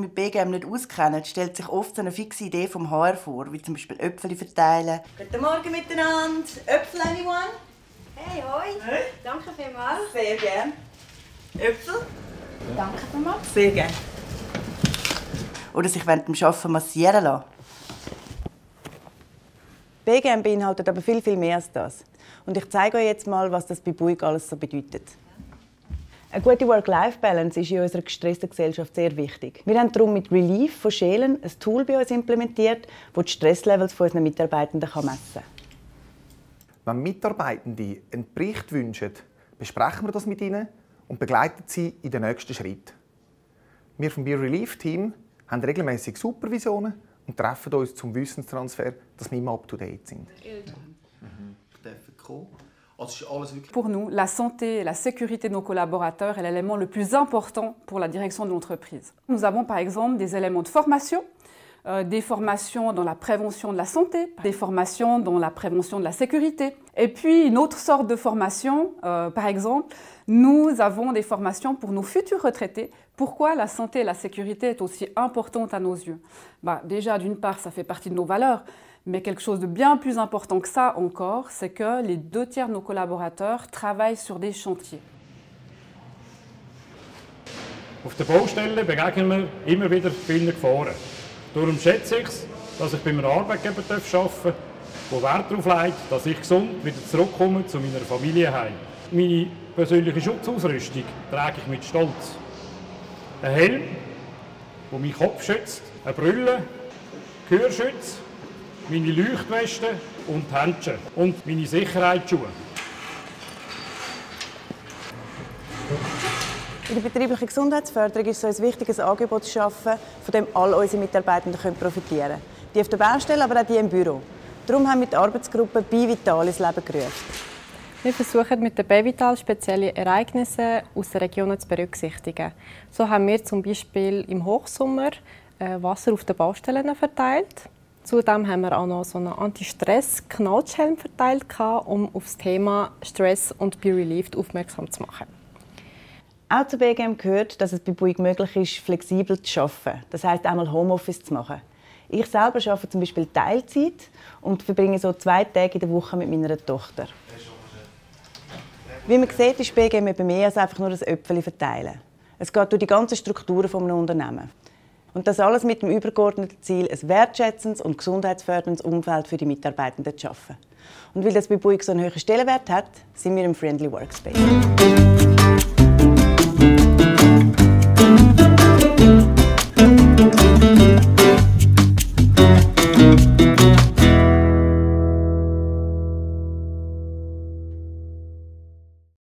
mit BGM nicht auskennen, stellt sich oft so eine fixe Idee vom HR vor, wie zum Beispiel Äpfel verteilen. Guten Morgen miteinander. Äpfel, anyone? Hey, hoi. Hey. Danke vielmals. Sehr gerne. Äpfel? Danke vielmals. Sehr gerne. Oder sich während dem Arbeiten massieren lassen. BGM beinhaltet aber viel mehr als das. Und ich zeige euch jetzt mal, was das bei Buick alles so bedeutet. Eine gute Work-Life-Balance ist in unserer gestressten Gesellschaft sehr wichtig. Wir haben darum mit Relief von Schelen ein Tool bei uns implementiert, das die Stresslevels unserer Mitarbeitenden messen kann. Wenn Mitarbeitende einen Bericht wünschen, besprechen wir das mit ihnen und begleiten sie in den nächsten Schritt. Wir vom BeRelief-Team haben regelmäßig Supervisionen und treffen uns zum Wissenstransfer, dass wir immer up-to-date sind. Pour nous, la santé et la sécurité de nos collaborateurs est l'élément le plus important pour la direction de l'entreprise. Nous avons par exemple des éléments de formation, des formations dans la prévention de la santé, des formations dans la prévention de la sécurité. Et puis une autre sorte de formation, par exemple, nous avons des formations pour nos futurs retraités. Pourquoi la santé et la sécurité est aussi importante à nos yeux? Déjà, d'une part, ça fait partie de nos valeurs, mais quelque chose de bien plus important que ça encore, c'est que les 2/3 de nos collaborateurs travaillent sur des chantiers. Auf der Baustelle begegnen wir immer wieder vielen Gefahren. Darum schätze ich es, dass ich bei einem Arbeitgeber arbeiten darf, der Wert darauf legt, dass ich gesund wieder zurückkomme zu meiner Familie heim. Meine persönliche Schutzausrüstung trage ich mit Stolz. Ein Helm, der meinen Kopf schützt, eine Brille, Gehörschutz, meine Leuchtweste und Handschuhe und meine Sicherheitsschuhe. In der betrieblichen Gesundheitsförderung ist es uns wichtig, ein Angebot zu schaffen, von dem all unsere Mitarbeitenden profitieren können. Die auf der Baustelle, aber auch die im Büro. Darum haben wir die Arbeitsgruppe BeVital ins Leben gerufen. Wir versuchen mit der BeVital spezielle Ereignisse aus den Regionen zu berücksichtigen. So haben wir zum Beispiel im Hochsommer Wasser auf den Baustellen verteilt. Zudem haben wir auch noch so einen Anti-Stress-Knautschhelm verteilt, um auf das Thema Stress und BeRelief aufmerksam zu machen. Auch zu BGM gehört, dass es bei Buick möglich ist, flexibel zu arbeiten. Das heisst, einmal Homeoffice zu machen. Ich selber arbeite zum Beispiel Teilzeit und verbringe so 2 Tage in der Woche mit meiner Tochter. Wie man sieht, ist BGM eben mehr als einfach nur ein Äpfel verteilen. Es geht durch die ganzen Strukturen eines Unternehmens. Und das alles mit dem übergeordneten Ziel, ein wertschätzendes und gesundheitsförderndes Umfeld für die Mitarbeitenden zu schaffen. Und weil das bei Buick so einen hohen Stellenwert hat, sind wir im Friendly Workspace.